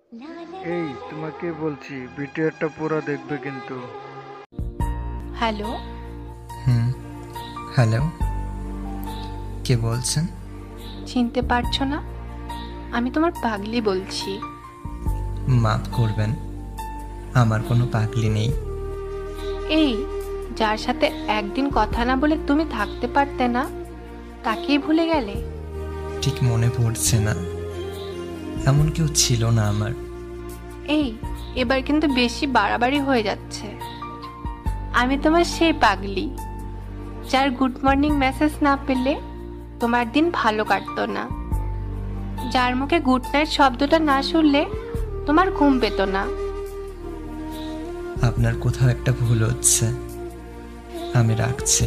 এই তোমাকে বলছি ভিডিওটা পুরো দেখবে কিন্তু। হ্যালো। হুম, হ্যালো, কে বলছেন? চিনতে পারছো না? আমি তোমার পাগলি বলছি। মাফ করবেন, আমার কোনো পাগলি নেই। এই, যার সাথে একদিন কথা না বলে তুমি থাকতে পারতে না, তাকেই ভুলে গেলে? ঠিক মনে পড়ছে না, এমন কেউ ছিল না আমার। এই, এবার কিন্তু বেশি বাড়াবাড়ি হয়ে যাচ্ছে। আমি তোমার সেই পাগলি, যার গুড মর্নিং মেসেজ না পেলে তোমার দিন ভালো কাটতো না, যার মুখে গুড নাইট শব্দটা না শুনলে তোমার ঘুম পেত না। আপনার কোথাও একটা ভুল হচ্ছে, আমি রাখছি।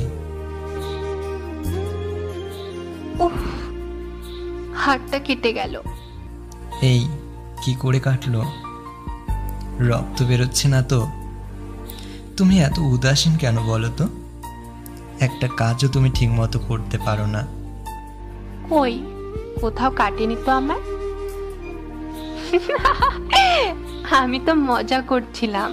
উফ, হাতটা কেটে গেল। এই, কি করে কাটলো? রক্ত বেরোচ্ছে না তো? তুমি এত উদাসীন কেন বলো তো? একটা কাজও তুমি ঠিক মতো করতে পারো না। কই, কোথাও কাটেনি তো আমার। আমি তো মজা করছিলাম।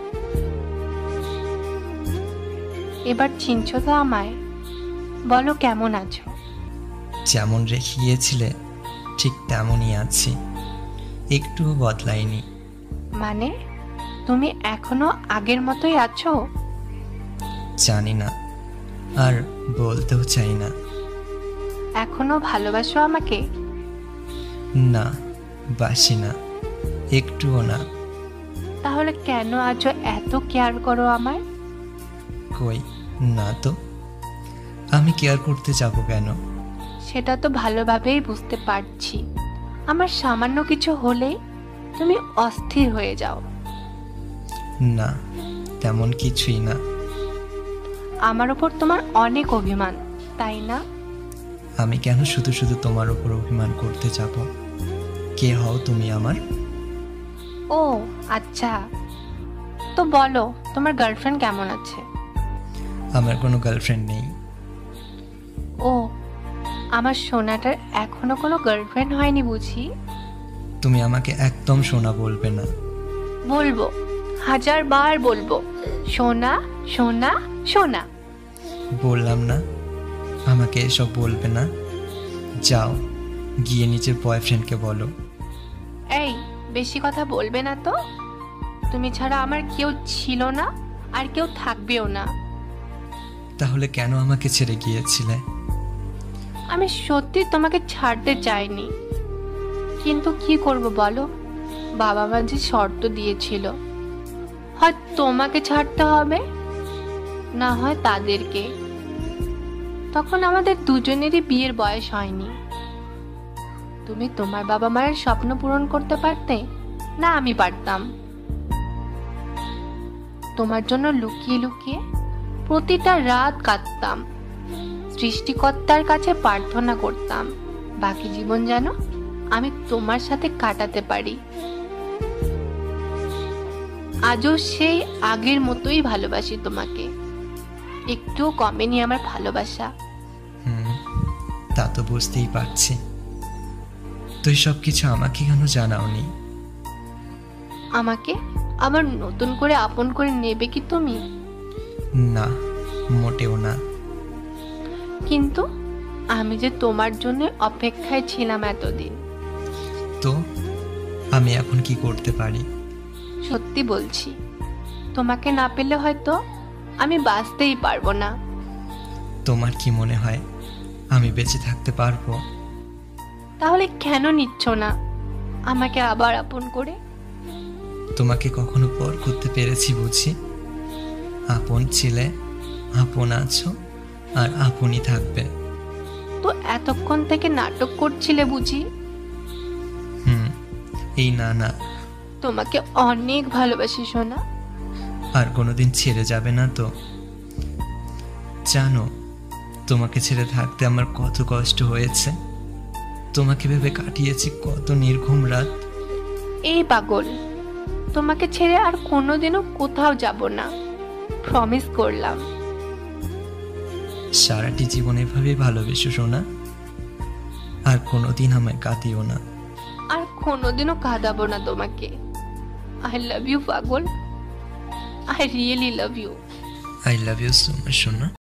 এবার চিনছো তো আমায়? বলো কেমন আছো? যেমন রেখে গিয়েছিলে ঠিক তেমনই আছি, একটুও বদলাইনি। মানে তুমি এখনো আগের মতোই আছো? জানি না, আর বলতেও চাই না। এখনো ভালোবাসো আমাকে? না, বাসি না, একটুও না। তাহলে কেন আজও এত কেয়ার করো আমায়? কই, না তো। আমি কেয়ার করতে যাব কেন? সেটা তো ভালোভাবেই বুঝতে পারছি। আমার সামান্য কিছু হলেই তুমি অস্থির হয়ে যাও। না, তেমন কিছুই না। আমার ওপর তোমার অনেক অভিমান, তাই না? আমি কেন শুধু শুধু তোমার উপর অভিমান করতে যাব? কে হও তুমি আমার? ও আচ্ছা, তো বলো তোমার গার্লফ্রেন্ড কেমন আছে? আমার কোনো গার্লফ্রেন্ড নেই। ও, আমার সোনাটার এখনো কোনো গার্লফ্রেন্ড হয়নি বুঝি? তুমি আমাকে একদম সোনা বলবে না। বলবো, 1000 বার বলবো, সোনা সোনা সোনা। বললাম না, আমাকে এসব বলবে না। যাও, গিয়ে নিজের বয়ফ্রেন্ডকে বলো। এই, বেশি কথা বলবে না তো। তুমি ছাড়া আমার কেউ ছিল না, আর কেউ থাকবেও না। তাহলে কেন আমাকে ছেড়ে গিয়েছিলে? আমি সত্যি তোমাকে ছাড়তে চাইনি, কিন্তু কি করব বলো, বাবা মা যে শর্ত দিয়েছিল, হয় তোমাকে ছাড়তে হবে, না হয় তাদেরকে। তখন আমাদের দুজনেরই বিয়ের বয়স হয়নি। তুমি তোমার বাবা মায়ের স্বপ্ন পূরণ করতে পারতে, না আমি পারতাম? তোমার জন্য লুকিয়ে লুকিয়ে প্রতিটা রাত কাঁদতাম, সৃষ্টিকর্তার কাছে প্রার্থনা করতাম বাকি জীবন যেন আমি তোমার সাথে কাটাতে পারি। আজও সেই আগের মতোই ভালোবাসি তোমাকে, একটুও কমেনি আমার ভালোবাসা। হুম, তা তো বুঝতেই পারছি। তুই সব কিছু আমাকে কেন জানাওনি? আমাকে আবার নতুন করে আপন করে নেবে কি তুমি? না, মোটেও না। কিন্তু আমি যে তোমার জন্য অপেক্ষায় ছিলাম এতদিন। তো আমি এখন কি করতে পারি? সত্যি বলছি, তোমাকে না পেলে হয়তো আমি বাঁচতেই পারবো না। তোমার কি মনে হয় আমি বেঁচে থাকতে পারবো? তাহলে কেন নিচ্ছ না আমাকে আবার আপন করে? তোমাকে কখনো পর করতে পেরেছি বুঝি? আপন ছিলে, আপন আছো, আর আপনই থাকবে। তো এতক্ষণ থেকে নাটক করছিলে বুঝি? হুম, এই না না, তোমাকে অনেক ভালোবাসি সোনা। আর কোনোদিন ছেড়ে যাবে না তো? জানো, তোমাকে ছেড়ে থাকতে আমার কত কষ্ট হয়েছে। তোমাকে ভেবে কাটিয়েছি কত নির্ঘুম রাত। এই পাগল, তোমাকে ছেড়ে আর কোনোদিনও কোথাও যাব না, প্রমিস করলাম। সারাটি জীবন এভাবেই ভালোবেসো সোনা, আর কোনোদিন আমায় কাঁদিও না। আর কোনোদিনও কাঁদাবো না তোমাকে। আই লাভ ইউ পাগল, I really love you. I love you so much সোনা।